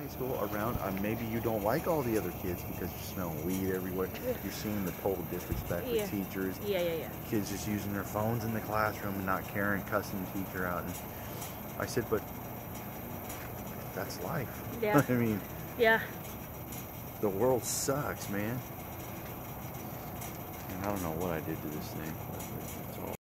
high school around, maybe you don't like all the other kids because you're smelling weed everywhere. You're seeing the total disrespect Yeah. for teachers. Yeah. Kids just using their phones in the classroom and not caring, cussing the teacher out. And I said, but that's life. Yeah. I mean, Yeah. the world sucks, man. And I don't know what I did to this thing, but it's all